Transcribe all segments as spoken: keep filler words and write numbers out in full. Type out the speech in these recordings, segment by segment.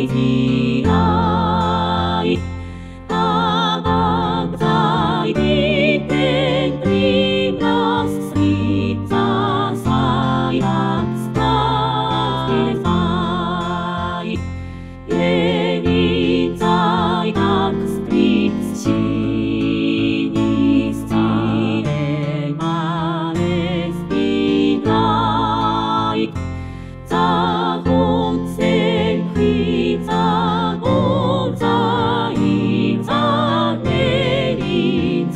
Rai. Abang sei di den Primras Srita Sayang Stai. Jevi Sayang Stritschini Stai Manes Bidrai. Zahut Selchi Zahut Zahim Zahmerin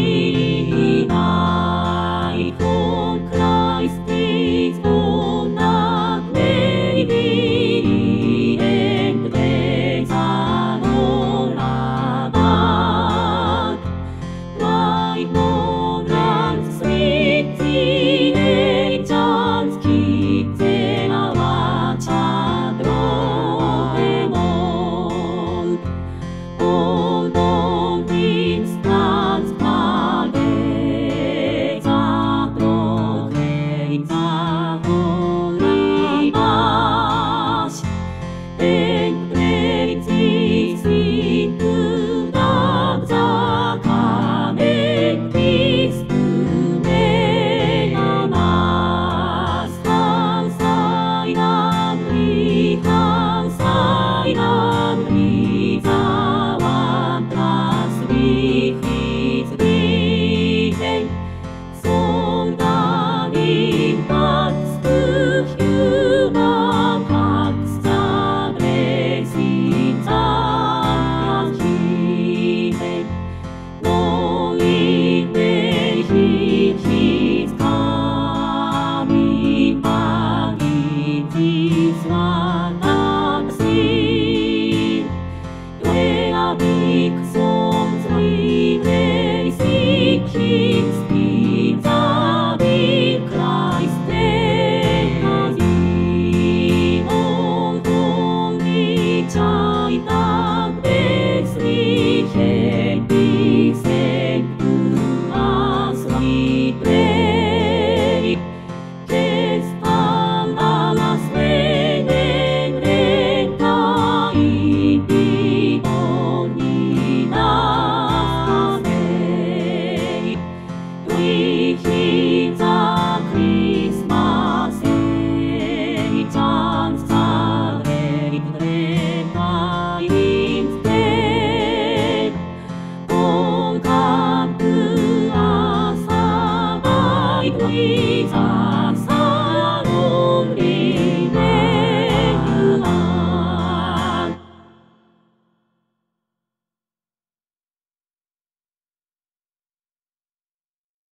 Zinai. Von Christis Donat Levi Endrezanorabat. Rai Monrans Sriti Ejans Kite Hang sai nam ri